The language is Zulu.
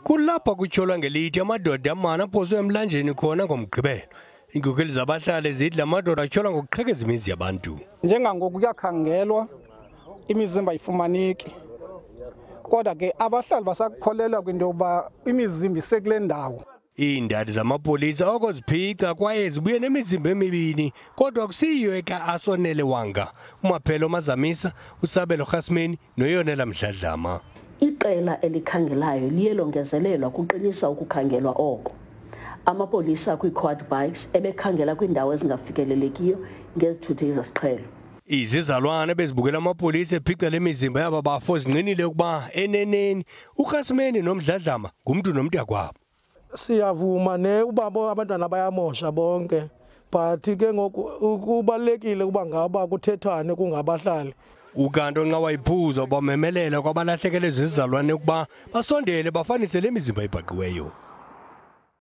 Kulapha kutyholwa ngelithi amadoda amane aphoswe emlanjeni khona ngomgqibelo. Iinkokheli zabahlali zithi amadoda atyholwa ngokuqhekeza imizi yabantu. Njengangoku kuyakhangelwa imizimba ayifumaneki. Kodwa ke abahlali basakholelwa kwinto yokuba imizimba isekule ndawo. Iindadi zamapolisa oko ziphica kwaye zibuye nemizimba emibini kodwa kusiyiyo eka-asonele wanga, umaphelo mazamisa, usabelo rhasmeni noyonela mdladlama. Iqela elikhangelayo liye longezelelwa kuqinisa ukukhangelwa oko. Amapolisa kwi-quad bikes ebekhangela kwiindawo ezingafikelelekiyo ngezithuthi zesiqhelo. Izizalwane bezibukela amapolisa ephica le mizimba yaba bafo zinqinile ukuba eneneni urhasmeni nomdladlama ngumntu nomntakwabo. Siyavuma ubaba abantwana bayamosha bonke, but ke ngoku kubalekile ukuba ngaba kuthethwane kungabahlali. Ukanti onqawa iphuza ubamemelela kwabalahlekelwe zizalwane ukuba basondele bafanise le mizimba ibhaqiweyo.